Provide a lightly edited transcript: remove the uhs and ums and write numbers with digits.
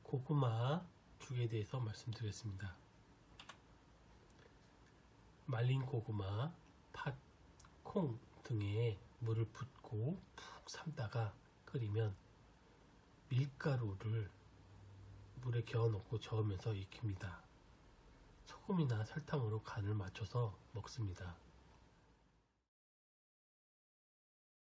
고구마 죽에 대해서 말씀드렸습니다. 말린 고구마, 팥, 콩 등에 물을 붓고 푹 삶다가 끓이면 밀가루를 물에 겨워 넣고 저으면서 익힙니다. 소금이나 설탕으로 간을 맞춰서 먹습니다.